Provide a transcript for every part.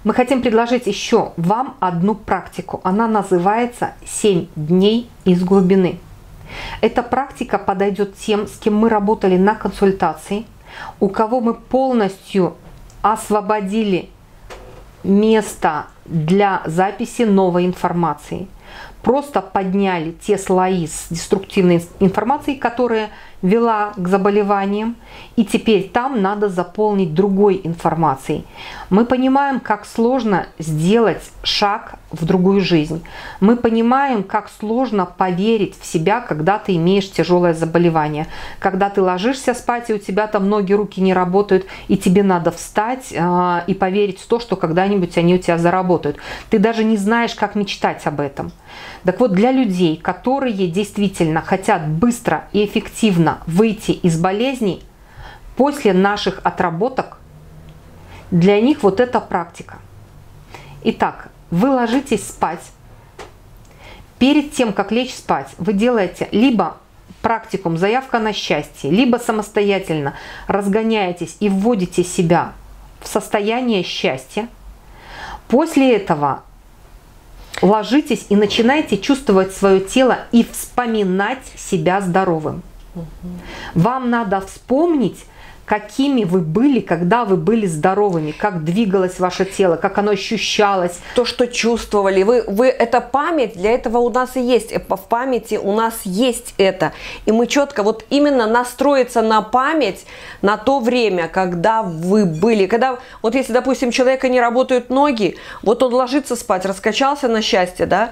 Мы хотим предложить еще вам одну практику. Она называется «7 дней из глубины». Эта практика подойдет тем, с кем мы работали на консультации, у кого мы полностью освободили место для записи новой информации. Просто подняли те слои с деструктивной информацией, которая вела к заболеваниям, и теперь там надо заполнить другой информацией. Мы понимаем, как сложно сделать шаг в другую жизнь. Мы понимаем, как сложно поверить в себя, когда ты имеешь тяжелое заболевание. Когда ты ложишься спать, и у тебя там ноги, руки не работают, и тебе надо встать и поверить в то, что когда-нибудь они у тебя заработают. Ты даже не знаешь, как мечтать об этом. Так вот, для людей, которые действительно хотят быстро и эффективно выйти из болезней, после наших отработок, для них вот эта практика. Итак, вы ложитесь спать. Перед тем, как лечь спать, вы делаете либо практикум «Заявка на счастье», либо самостоятельно разгоняетесь и вводите себя в состояние счастья. После этого ложитесь и начинайте чувствовать свое тело и вспоминать себя здоровым. Вам надо вспомнить, какими вы были, когда вы были здоровыми, как двигалось ваше тело, как оно ощущалось. То, что чувствовали. Это память, для этого у нас и есть. В памяти у нас есть это. И мы четко вот именно настроиться на память, на то время, когда вы были. Когда, вот если, допустим, у человека не работают ноги, вот он ложится спать, раскачался на счастье, да,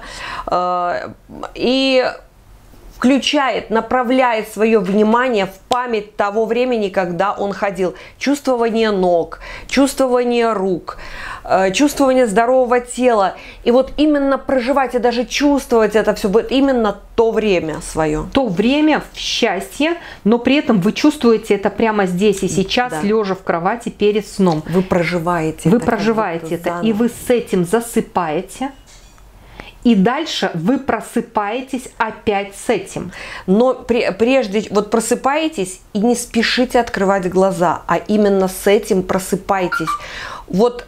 и включает, направляет свое внимание в память того времени, когда он ходил. Чувствование ног, чувствование рук, чувствование здорового тела. И вот именно проживать и даже чувствовать это все, вот именно то время свое. То время в счастье, но при этом вы чувствуете это прямо здесь и сейчас, да, лежа в кровати перед сном. Вы проживаете это. Вы проживаете это, и вы с этим засыпаете. И дальше вы просыпаетесь опять с этим. Но прежде вот просыпаетесь и не спешите открывать глаза, а именно с этим просыпайтесь. Вот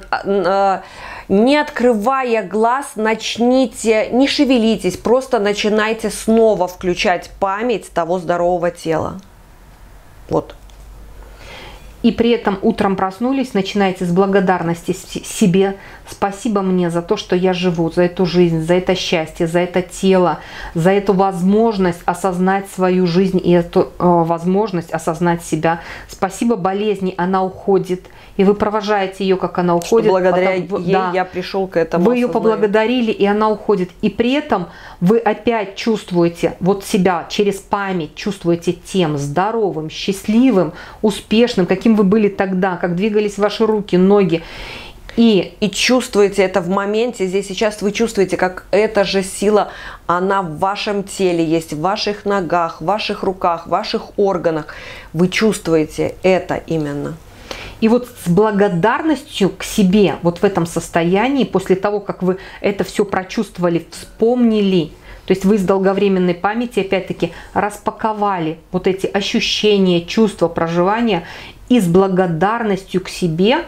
не открывая глаз, начните, не шевелитесь, просто начинайте снова включать память того здорового тела. Вот. И при этом утром проснулись, начинаете с благодарности себе. Спасибо мне за то, что я живу, за эту жизнь, за это счастье, за это тело, за эту возможность осознать свою жизнь и эту возможность осознать себя. Спасибо болезни, она уходит. И вы провожаете ее, как она уходит. Что благодаря ей, да, я пришел к этому. Вы ее поблагодарили, и она уходит. И при этом вы опять чувствуете вот себя через память, чувствуете тем здоровым, счастливым, успешным, каким вы были тогда, как двигались ваши руки, ноги. И чувствуете это в моменте, здесь сейчас вы чувствуете, как эта же сила, она в вашем теле есть, в ваших ногах, в ваших руках, в ваших органах. Вы чувствуете это именно. И вот с благодарностью к себе, вот в этом состоянии, после того, как вы это все прочувствовали, вспомнили, то есть вы из долговременной памяти, опять-таки, распаковали вот эти ощущения, чувства, проживания, и с благодарностью к себе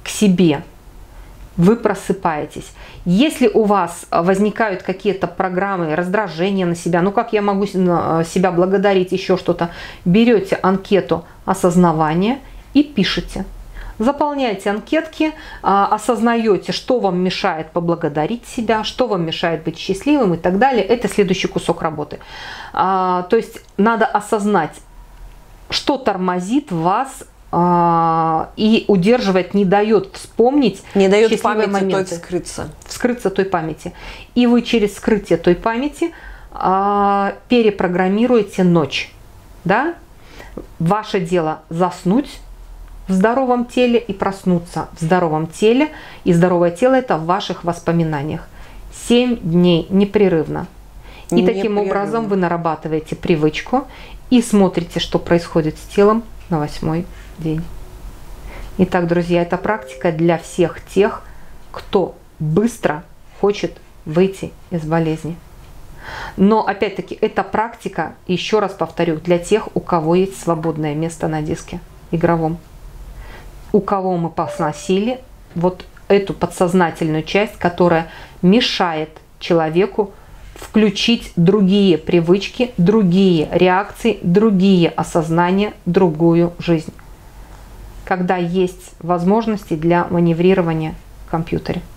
вы просыпаетесь. Если у вас возникают какие-то программы, раздражения на себя, ну как я могу себя благодарить, еще что-то, берете анкету осознавания и пишите. Заполняйте анкетки, осознаете, что вам мешает поблагодарить себя, что вам мешает быть счастливым и так далее. Это следующий кусок работы. То есть надо осознать, что тормозит вас и удерживать, не дает вспомнить, не дает памяти той вскрыться той памяти. И вы через вскрытие той памяти перепрограммируете ночь. Да? Ваше дело заснуть в здоровом теле и проснуться в здоровом теле. И здоровое тело – это в ваших воспоминаниях. 7 дней непрерывно. И таким образом вы нарабатываете привычку и смотрите, что происходит с телом на 8-й день. Итак, друзья, это практика для всех тех, кто быстро хочет выйти из болезни. Но, опять-таки, эта практика, еще раз повторю, для тех, у кого есть свободное место на диске игровом. У кого мы посносили, вот эту подсознательную часть, которая мешает человеку включить другие привычки, другие реакции, другие осознания, другую жизнь, когда есть возможности для маневрирования в компьютере.